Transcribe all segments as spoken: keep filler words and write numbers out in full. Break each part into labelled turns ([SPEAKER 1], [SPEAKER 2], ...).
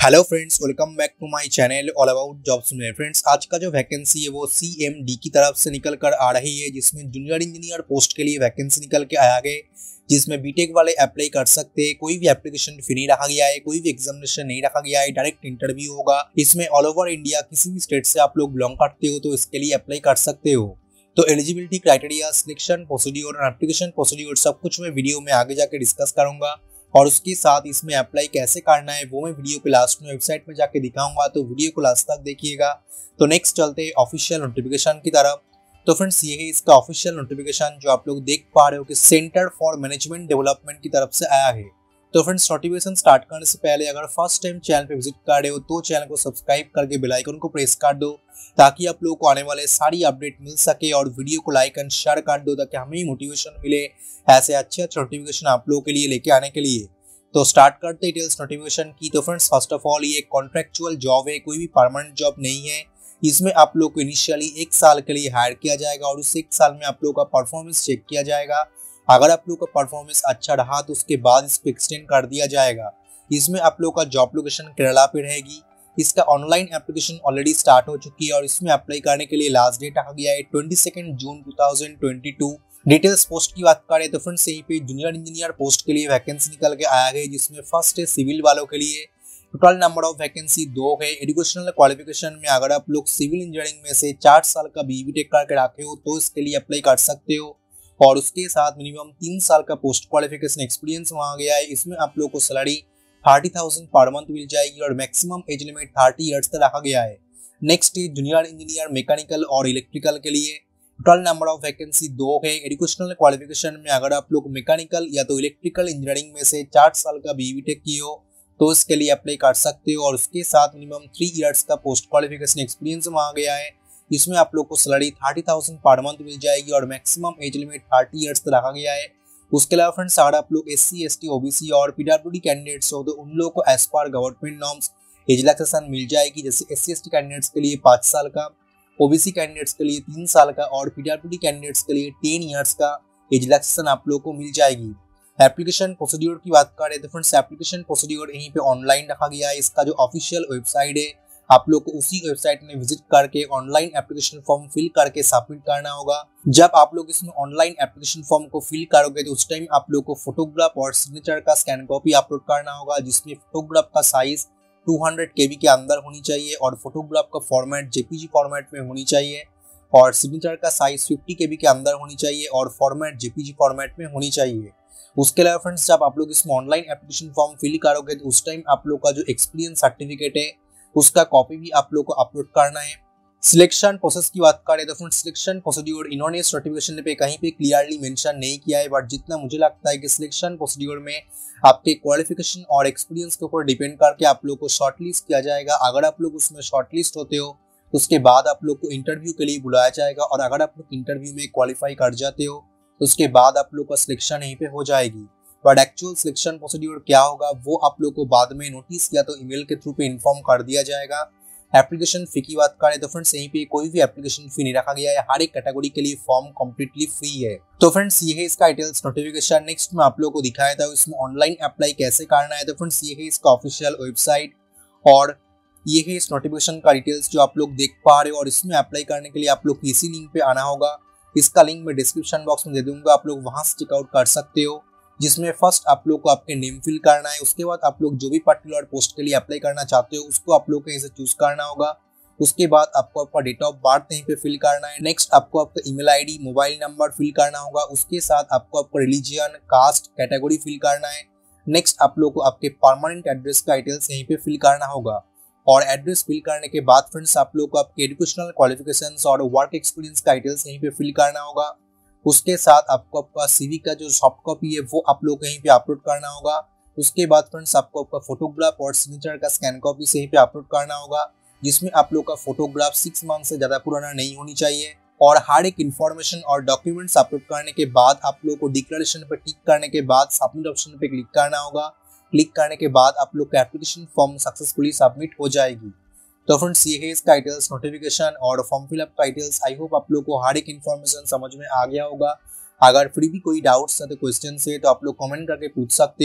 [SPEAKER 1] Hello friends, welcome back to my channel all about jobs में। फ्रेंड्स, आज का जो वैकेंसी है वो सीएमडी की तरफ से निकल कर आ रही है, जिसमें जूनियर इंजीनियर पोस्ट के लिए वैकेंसी निकल के आया गया, जिसमें बीटेक वाले अप्लाई कर सकते हैं। कोई भी एप्लीकेशन फी नहीं रखा गया है, कोई भी एग्जामिनेशन नहीं रखा गया है, डायरेक्ट इंटरव्यू होगा। इसमें ऑल ओवर इंडिया किसी भी स्टेट से आप लोग बिलोंग करते हो तो इसके लिए अप्लाई कर सकते हो। तो एलिजिबिलिटी क्राइटेरिया, सिलेक्शन प्रोसीड्यूर और एप्लीकेशन प्रोसीड्यूर सब कुछ मैं वीडियो में आगे जाके डिस्कस करूंगा, और उसके साथ इसमें अप्लाई कैसे करना है वो मैं वीडियो के लास्ट में वेबसाइट में जाके दिखाऊंगा। तो वीडियो को लास्ट तक देखिएगा। तो नेक्स्ट चलते हैं ऑफिशियल नोटिफिकेशन की तरफ। तो फ्रेंड्स, ये है इसका ऑफिशियल नोटिफिकेशन जो आप लोग देख पा रहे हो कि सेंटर फॉर मैनेजमेंट डेवलपमेंट की तरफ से आया है। तो फ्रेंड्स, नोटिफिकेशन स्टार्ट करने से पहले अगर फर्स्ट टाइम चैनल पे विजिट कर रहे हो तो चैनल को सब्सक्राइब करके बेल आइकन को प्रेस कर दो, ताकि आप लोगों को आने वाले सारी अपडेट मिल सके, और वीडियो को लाइक एंड शेयर कर दो ताकि हमें मोटिवेशन मिले ऐसे अच्छे अच्छे नोटिफिकेशन आप लोगों के लिए लेके आने के लिए। तो स्टार्ट करते डिटेल्स नोटिफिकेशन की। तो फ्रेंड्स, फर्स्ट ऑफ ऑल ये कॉन्ट्रेक्चुअल जॉब है, कोई भी परमानेंट जॉब नहीं है। इसमें आप लोग को इनिशियली एक साल के लिए हायर किया जाएगा, और उस एक साल में आप लोग का परफॉर्मेंस चेक किया जाएगा। अगर आप लोग का परफॉर्मेंस अच्छा रहा तो उसके बाद इसको एक्सटेंड कर दिया जाएगा। इसमें आप लोग का जॉब लोकेशन केरला पे रहेगी। इसका ऑनलाइन एप्लीकेशन ऑलरेडी स्टार्ट हो चुकी है, और इसमें अप्लाई करने के लिए लास्ट डेट आ गया है twenty second June two thousand twenty two. Details post की बात करें तो फ्रेंड्स, यहीं पे जूनियर इंजीनियर पोस्ट के लिए वैकेंसी निकल के आया है, जिसमें फर्स्ट है सिविल वालों के लिए। टोटल नंबर ऑफ वैकेंसी दो है। एजुकेशनल क्वालिफिकेशन में अगर आप लोग सिविल इंजीनियरिंग में से चार साल का बीबीटेक करके रखे हो तो इसके लिए अप्लाई कर सकते हो, और उसके साथ मिनिमम तीन साल का पोस्ट क्वालिफिकेशन एक्सपीरियंस वहाँ गया है। इसमें आप लोग को सैलरी थर्टी थाउजेंड पर मंथ मिल जाएगी, और maximum age limit thirty years तक रखा गया है। नेक्स्ट है जूनियर इंजीनियर मैकेनिकल और इलेक्ट्रिकल के लिए। टोटल नंबर ऑफ वैकेंसी दो है। एजुकेशनल क्वालिफिकेशन में अगर आप लोग मैकेनिकल या तो इलेक्ट्रिकल इंजीनियरिंग में से चार साल का बीबीटेक की हो तो इसके लिए अप्लाई कर सकते हो, और उसके साथ मिनिमम थ्री इयर्स का पोस्ट क्वालिफिकेशन एक्सपीरियंस वहाँ गया है। इसमें आप लोग को सैलरी थर्टी थाउजेंड पर मंथ मिल जाएगी, और maximum age limit thirty years तक रखा गया है। उसके अलावा फ्रेंड्स, अगर आप लोग S C S T OBC और पीडब्ल्यूडी कैंडिडेट्स हो तो उन लोगों को एज पर गवर्नमेंट नॉर्म्स एज रिलैक्सेशन मिल जाएगी। जैसे S C S T candidates के लिए पाँच साल का, ओबीसी कैंडिडेट्स के लिए तीन साल का, और पीडब्ल्यूडी कैंडिडेट्स के लिए टेन इयर्स का एज रिलैक्सेशन आप लोगों को मिल जाएगी। एप्लीकेशन प्रोसीड्यूर की बात करें तो फ्रेंड्स, एप्लीकेशन प्रोसीड्यूर यहीं पे ऑनलाइन रखा गया है। इसका जो ऑफिशियल वेबसाइट है, आप लोग को उसी वेबसाइट में विजिट करके ऑनलाइन एप्लीकेशन फॉर्म फिल करके सबमिट करना होगा। जब आप लोग इसमें ऑनलाइन एप्लीकेशन फॉर्म को फिल करोगे तो उस टाइम आप लोग को फोटोग्राफ और सिग्नेचर का स्कैन कॉपी अपलोड करना होगा, जिसमें फोटोग्राफ का size two hundred K B के अंदर होनी चाहिए, और फोटोग्राफ का फॉर्मेट जेपीजी फॉर्मेट में होनी चाहिए, और सिग्नेचर का साइज फिफ्टी के बी के अंदर होनी चाहिए, और फॉर्मेट जेपीजी फॉर्मेट में होनी चाहिए। उसके अलावा फ्रेंड्स, जब आप लोग इसमें ऑनलाइन एप्लीकेशन फॉर्म फिल करोगे तो उस टाइम आप लोग का जो एक्सपीरियंस सर्टिफिकेट है उसका कॉपी भी आप लोग को अपलोड करना है। सिलेक्शन प्रोसेस की बात करें तो फ्रेंड्स, सिलेक्शन प्रोसीड्यूर इन्होंने इस नोटिफिकेशन पे कहीं पे क्लियरली मेंशन नहीं किया है, बट जितना मुझे लगता है कि सिलेक्शन प्रोसीड्यूर में आपके क्वालिफिकेशन और एक्सपीरियंस के ऊपर डिपेंड करके आप लोग को शॉर्टलिस्ट किया जाएगा। अगर आप लोग उसमें शॉर्टलिस्ट होते हो तो उसके बाद आप लोग को इंटरव्यू के लिए बुलाया जाएगा, और अगर आप लोग इंटरव्यू में क्वालिफाई कर जाते हो तो उसके बाद आप लोग का सिलेक्शन यहीं पे हो जाएगी। बट एक्चुअल सिलेक्शन प्रोसीड्यूर क्या होगा वो आप लोग को बाद में नोटिस या तो ईमेल के थ्रू पे इन्फॉर्म कर दिया जाएगा। एप्लीकेशन फी की बात करें तो फ्रेंड्स, यहीं पे कोई भी एप्लीकेशन फी नहीं रखा गया है। हर एक कैटेगरी के लिए फॉर्म कंप्लीटली फ्री है। तो फ्रेंड्स, ये है इसका डिटेल्स नोटिफिकेशन। नेक्स्ट मैं आप लोगों को दिखाया था इसमें ऑनलाइन अप्लाई कैसे करना है। तो फ्रेंड्स, ये है इसका ऑफिशियल वेबसाइट, और ये है इस नोटिफिकेशन का डिटेल्स जो आप लोग देख पा रहे हो। और इसमें अप्लाई करने के लिए आप लोग इसी लिंक पे आना होगा। इसका लिंक मैं डिस्क्रिप्शन बॉक्स में दे दूंगा, आप लोग वहां से चेकआउट कर सकते हो। जिसमें फर्स्ट आप लोग को आपके नेम फिल करना है, उसके बाद आप लोग जो भी पर्टिकुलर पोस्ट के लिए अप्लाई करना चाहते हो उसको आप लोग कहीं से चूज करना होगा। उसके बाद आपको आपका डेट ऑफ बर्थ यहीं पे फिल करना है। नेक्स्ट आपको आपका email ID, mobile number fill करना होगा। उसके साथ आपको आपका रिलीजियन, कास्ट, कैटेगरी फिल करना है। नेक्स्ट आप लोग को आपके परमानेंट एड्रेस का डिटेल्स यहीं पे फिल करना होगा, और एड्रेस फिल करने के बाद फ्रेंड्स आप लोग को आपके एजुकेशनल क्वालिफिकेशंस और वर्क एक्सपीरियंस का डिटेल्स यहीं पे फिल करना होगा। उसके साथ आपको आपका सीवी का जो सॉफ्ट कॉपी है वो आप लोग कहीं पे अपलोड करना होगा। उसके बाद फ्रेंड्स आपको आपका फोटोग्राफ और सिग्नेचर का स्कैन कॉपी से यहीं पे अपलोड करना होगा, जिसमें आप लोग का फोटोग्राफ सिक्स मंथ से ज्यादा पुराना नहीं होनी चाहिए। और हर एक इन्फॉर्मेशन और डॉक्यूमेंट्स अपलोड करने के बाद आप लोग को डिक्लेरेशन पे टिक करने के बाद सबमिट ऑप्शन पे क्लिक करना होगा। क्लिक करने के बाद आप लोग का एप्लीकेशन फॉर्म सक्सेसफुली सबमिट हो जाएगी। तो फ्रेंड्स, ये है इसका डिटेल्स नोटिफिकेशन और फॉर्म फिलअप का डिटेल्स। आई होप आप लोग को हर एक इन्फॉर्मेशन समझ में आ गया होगा। अगर फिर भी कोई डाउट्स है तो क्वेश्चन है तो आप लोग कमेंट करके पूछ सकते हो।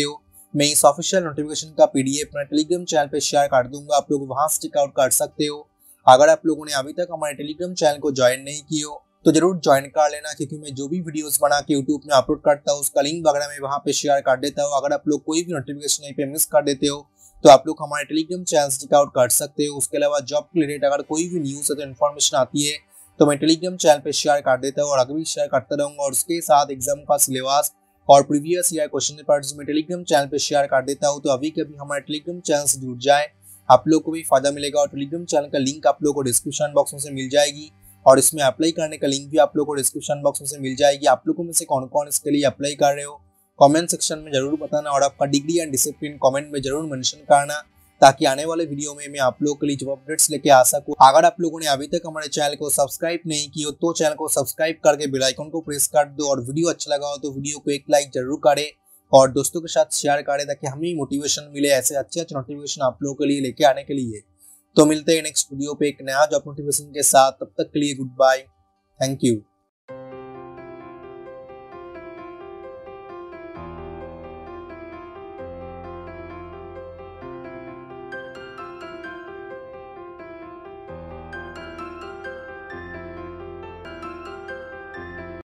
[SPEAKER 1] मैं इस ऑफिशियल नोटिफिकेशन का पीडीएफ अपने टेलीग्राम चैनल पे शेयर कर दूंगा, आप लोग वहां से चेकआउट कर सकते हो। अगर आप लोगों ने अभी तक हमारे टेलीग्राम चैनल को ज्वाइन नहीं की हो तो जरूर ज्वाइन कर लेना, क्योंकि मैं जो भी वीडियोस बना के यूट्यूब में अपलोड करता हूँ उसका लिंक वगैरह मैं वहां पे शेयर कर देता हूँ। अगर आप लोग कोई भी नोटिफिकेशन नहीं पे मिस कर देते हो तो आप लोग हमारे टेलीग्राम चैनल से चेकआउट कर सकते हो। उसके अलावा जॉब के रिलेटेड अगर कोई भी न्यूज या इन्फॉर्मेशन आती है तो मैं टेलीग्राम चैनल पे शेयर कर देता हूँ और आगे भी शेयर करता रहूंगा। और उसके साथ एग्जाम का सिलेबस और प्रीवियस ईयर क्वेश्चन पेपर्स में टेलीग्राम चैनल पे शेयर कर देता हूँ। तो अभी कभी हमारे टेलीग्राम चैनल से जुड़ जाए, आप लोग को भी फायदा मिलेगा। और टेलीग्राम चैनल का लिंक आप लोग को डिस्क्रिप्शन बॉक्स में से मिल जाएगी और इसमें अप्लाई करने का लिंक भी आप लोग को डिस्क्रिप्शन बॉक्स में से मिल जाएगी। आप लोगों में से कौन कौन इसके लिए अप्लाई कर रहे हो कमेंट सेक्शन में जरूर बताना और आपका डिग्री एंड डिसिप्लिन कमेंट में जरूर मेंशन करना, ताकि आने वाले वीडियो में मैं आप लोगों के लिए जॉब अपडेट्स लेके आ सकूं। अगर आप लोगों ने अभी तक हमारे चैनल को सब्सक्राइब नहीं किया तो चैनल को सब्सक्राइब करके बेल आइकन को प्रेस कर दो और वीडियो अच्छा लगा हो तो वीडियो को एक लाइक जरूर करें और दोस्तों के साथ शेयर करें, ताकि हमें मोटिवेशन मिले ऐसे अच्छे अच्छे नोटिफिकेशन आप लोगों के लिए लेके आने के लिए। तो मिलते हैं नेक्स्ट वीडियो पे एक नया जॉब नोटिफिकेशन के साथ, तब तक के लिए गुड बाय, थैंक यू।